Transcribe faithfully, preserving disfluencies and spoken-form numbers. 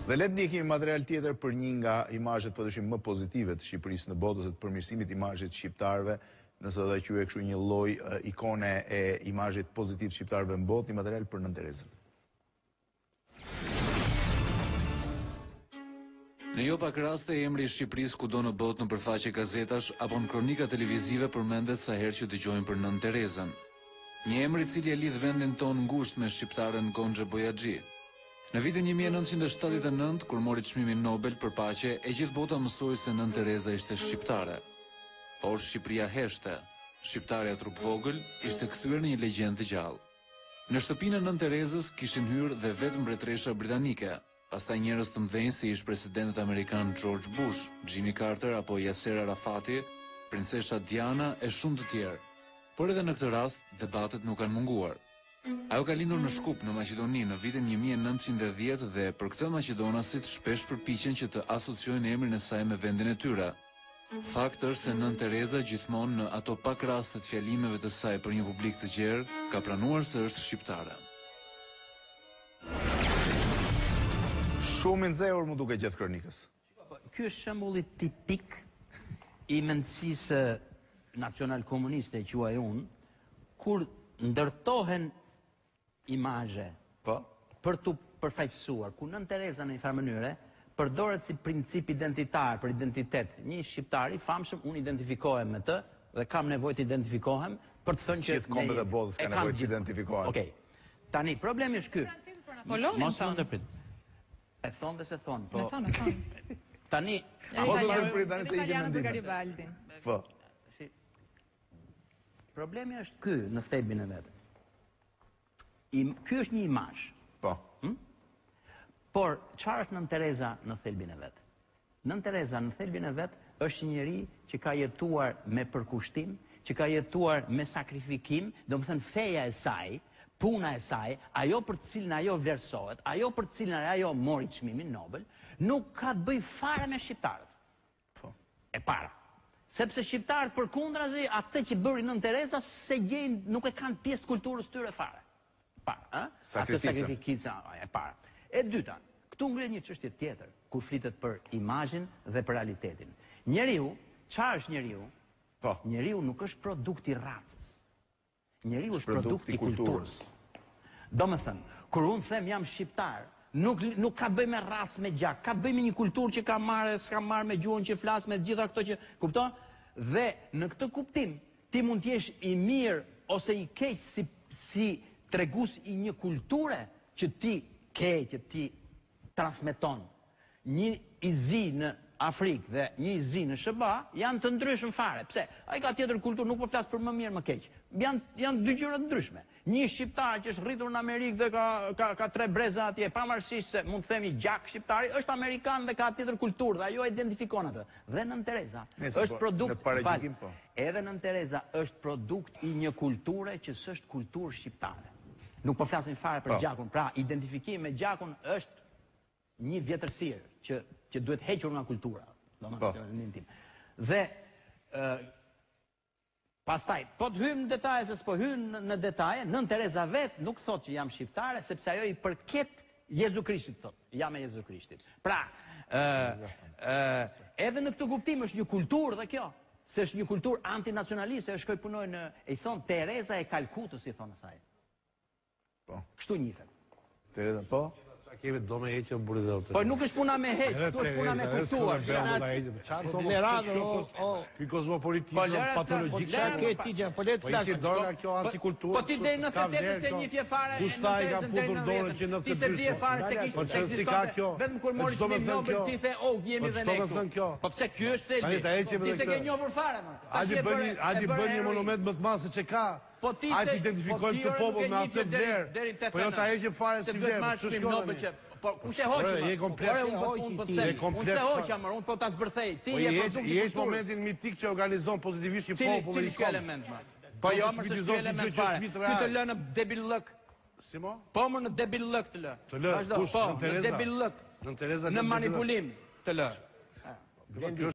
Dhe le të ndjekim material tjetër për një nga imazhet padyshim më pozitive të Shqipërisë në botë ose të përmirësimit të imazhit shqiptarëve, nëse do ta quaj kështu një lloj ikone e imazhit pozitiv shqiptarëve në botë, një material për Nën Terezën. Në jo pak raste emri i Shqipërisë kudo në botë në përfaqe gazetash apo në kronika televizive përmendet sa herë që dëgjojmë për Nën Terezën. Një emër i cili e lidh vendin ton ngushtë me shqiptaren Gonxhe Bojaxhi. Në vitin një mijë e nëntëqind e shtatëdhjetë e nëntë, kur mori çmimin Nobel për paqe, e gjithë bota mësoi se Nën Tereza ishte shqiptare. Por Shqipëria heshte, shqiptarja trup vogël, ishte kthyer në një legjendë të gjallë. Në shtëpinë e Nën Terezës kishin hyrë dhe vetë mbretëresha britanike, pastaj njerëz të mëdhenj si ish presidentët amerikan George Bush, Jimmy Carter apo Yasser Arafati, princesha Diana e shumë të tjerë. Por edhe në këtë rast, debatet nuk kanë munguar. Ajo ka lindur në Shkup në Maqedoni në vitin një mijë e nëntëqind e dhjetë dhe për këtë maqedonasit shpesh përpiqen që të asociojnë emrin e saj me vendin e tyre. Fakt është se Nën Tereza gjithmonë në ato pak raste të fjalimeve të saj për një publik të gjerë ka pranuar se është shqiptare. Shumë i nxehur mu duket gjatë kronikës. Ky është shembulli tipik i mendësisë nacional komuniste, quaj unë, kur ndërtohen imazhe po për të përfaqësuar, ku Nën Tereza në një farë mënyre përdoret si princip identitar për identitet. Një shqiptar i famshëm, unë identifikohem me të dhe kam nevojë të identifikohem për të thënë që gjithë kombet e botës kanë nevojë të identifikohen. Okej. Tani problemi është ky. Mos më ndërprit. E thon dhe se thon, po. E thon, e thon. Tani, mos më ndërprit tani se i kemi për Garibaldin. Po. Problemi është ky në thelbin e vet. Ky është një imazh. Po. Hm? Por çfarë është Nën Tereza në thelbin e vet? Nën Tereza në thelbin e vet është një njeri që ka jetuar me përkushtim, që ka jetuar me sakrifikim, domethënë feja e saj, puna e saj, ajo për të cilën ajo vlerësohet, ajo për të cilën ajo mori çmimin Nobel, nuk ka të bëjë fare me shqiptarët. Po. E para. Sepse shqiptarët përkundrazi atë që bëri Nën Tereza se gjejnë, nuk e kanë pjesë të kulturës tyre fare. Para, ë? Atë sakrificë e para. E dyta, këtu ngrihet një çështje tjetër, kur flitet për imazhin dhe për realitetin. Njeriu, çfarë është njeriu? Po. Njeriu nuk është produkt i racës. Njeriu është produkt i kulturës. Domethënë, kur unë them jam shqiptar, nuk nuk ka të bëjë me racë, me gjak, ka të bëjë me një kulturë që ka marrë, s'ka marrë, me gjuhën që flas, me gjitha këto që, kupton? Dhe në këtë kuptim, ti mund të jesh i mirë ose i keq si si tregues i një kulture që ti ke, që ti transmeton. Një i zi në Afrikë dhe një i zi në S B A janë të ndryshëm fare. Pse? Ai ka tjetër kulturë, nuk po flas për më mirë më keq. Janë janë dy gjëra të ndryshme. Një shqiptar që është rritur në Amerikë dhe ka ka ka tre breza atje, pavarësisht se mund të themi gjak shqiptari, është amerikan dhe ka tjetër kulturë dhe ajo identifikon atë. Dhe Nën Tereza është produkt, fal, edhe Nën Tereza është produkt i një kulture që s'është kulturë shqiptare. Nuk po flasim fare për gjakun, pra identifikimi me gjakun është një vjetërsirë që që duhet hequr nga kultura, domethënë tim. Dhe pastaj, po të hyjmë në detaje se s'po hyjmë në detaje, Nën Tereza vet nuk thotë që jam shqiptare sepse ajo i përket Jezu Krishtit thotë, jam me Jezu Krishtit. Pra, edhe në këtë kuptim është një kulturë dhe kjo, se është një kulturë antinacionaliste, e shkoj punoj në, i thon Tereza e Kalkutës i thon asaj. Po. Kështu njihet. Tereza, po? Kemi do me heqë burri dhe Po nuk është puna me heqë, këtu është puna me kuptuar. Ky kozmopolitizëm patologjik. Po le të flasë. Po ti deri në nëntëdhjetë e tetë se një fje fare e nëntëdhjetë. Ti se dje fare se kishte ekzistuar. Vetëm kur mori çmimin Nobel ti the, "Oh, jemi dhe ne këtu." Po pse ky është thelbi? Ti se ke njohur fare më. Hajde bëni një monument më të madh se çe ka. Po ti hajde identifikojmë këtë popull me atë vlerë. Po jo ta heqim fare si vlerë. Ç'është Po kush e hoqë? Je komplet. Unë po them. Unë se hoqa më, unë po ta zbërthej. Ti je produkt i kulturës. Je momentin mitik që organizon pozitivisht një popull i shkollë. Cili element më? Po jo më s'është element fare. Ky të lë në debil lëk. Si mo? Po më në debil lëk të lë. Të lë. Po, në debil lëk. Nën Tereza. Në manipulim të lë.